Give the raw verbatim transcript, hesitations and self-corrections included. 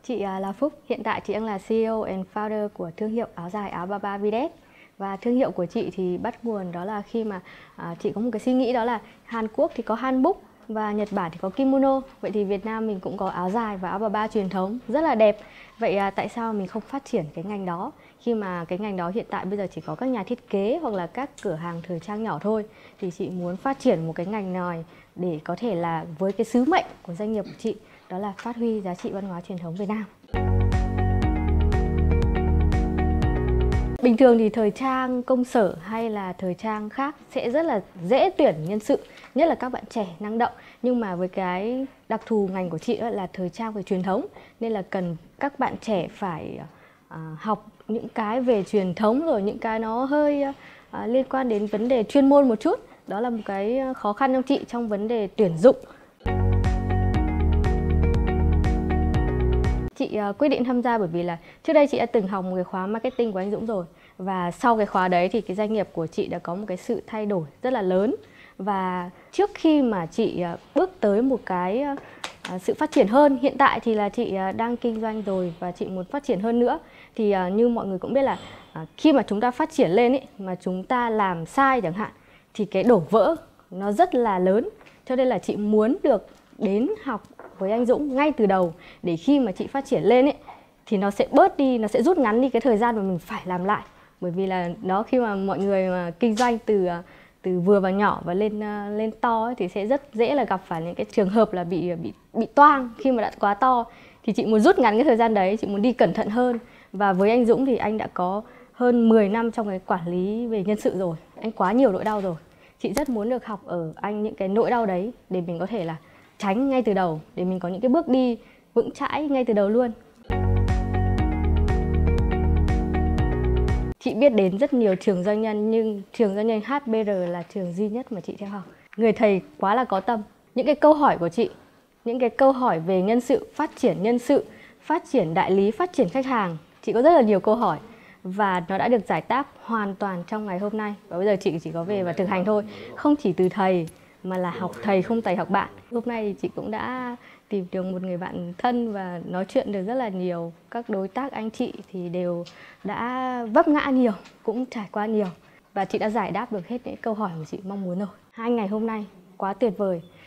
Chị à, là Phúc, hiện tại chị đang là xê e ô and founder của thương hiệu áo dài áo ba ba Vides. Và thương hiệu của chị thì bắt nguồn đó là khi mà à, chị có một cái suy nghĩ, đó là Hàn Quốc thì có Hanbok và Nhật Bản thì có kimono. Vậy thì Việt Nam mình cũng có áo dài và áo ba ba truyền thống rất là đẹp. Vậy à, tại sao mình không phát triển cái ngành đó, khi mà cái ngành đó hiện tại bây giờ chỉ có các nhà thiết kế hoặc là các cửa hàng thời trang nhỏ thôi. Thì chị muốn phát triển một cái ngành này để có thể là với cái sứ mệnh của doanh nghiệp của chị, đó là phát huy giá trị văn hóa truyền thống Việt Nam. Bình thường thì thời trang công sở hay là thời trang khác sẽ rất là dễ tuyển nhân sự, nhất là các bạn trẻ năng động. Nhưng mà với cái đặc thù ngành của chị là thời trang về truyền thống, nên là cần các bạn trẻ phải à, học những cái về truyền thống, rồi những cái nó hơi à, liên quan đến vấn đề chuyên môn một chút. Đó là một cái khó khăn trong chị trong vấn đề tuyển dụng. Chị uh, quyết định tham gia bởi vì là trước đây chị đã từng học một cái khóa marketing của anh Dũng rồi. Và sau cái khóa đấy thì cái doanh nghiệp của chị đã có một cái sự thay đổi rất là lớn. Và trước khi mà chị uh, bước tới một cái uh, sự phát triển hơn, hiện tại thì là chị uh, đang kinh doanh rồi và chị muốn phát triển hơn nữa. Thì uh, như mọi người cũng biết là uh, khi mà chúng ta phát triển lên ấy, mà chúng ta làm sai chẳng hạn, thì cái đổ vỡ nó rất là lớn. Cho nên là chị muốn được đến học với anh Dũng ngay từ đầu, để khi mà chị phát triển lên ấy thì nó sẽ bớt đi, nó sẽ rút ngắn đi cái thời gian mà mình phải làm lại. Bởi vì là đó, khi mà mọi người mà kinh doanh từ từ vừa và nhỏ và lên lên to ấy, thì sẽ rất dễ là gặp phải những cái trường hợp là bị bị bị toang khi mà đã quá to. Thì chị muốn rút ngắn cái thời gian đấy, chị muốn đi cẩn thận hơn. Và với anh Dũng thì anh đã có hơn mười năm trong cái quản lý về nhân sự rồi, anh quá nhiều nỗi đau rồi. Chị rất muốn được học ở anh những cái nỗi đau đấy để mình có thể là tránh ngay từ đầu, để mình có những cái bước đi vững chãi ngay từ đầu luôn. Chị biết đến rất nhiều trường doanh nhân, nhưng trường doanh nhân hát bê rờ là trường duy nhất mà chị theo học. Người thầy quá là có tâm. Những cái câu hỏi của chị, những cái câu hỏi về nhân sự, phát triển nhân sự, phát triển đại lý, phát triển khách hàng, chị có rất là nhiều câu hỏi và nó đã được giải đáp hoàn toàn trong ngày hôm nay. Và bây giờ chị chỉ có về và thực hành thôi, không chỉ từ thầy mà là học thầy không thầy học bạn. Hôm nay thì chị cũng đã tìm được một người bạn thân và nói chuyện được rất là nhiều. Các đối tác anh chị thì đều đã vấp ngã nhiều, cũng trải qua nhiều. Và chị đã giải đáp được hết những câu hỏi mà chị mong muốn rồi. Hai ngày hôm nay quá tuyệt vời.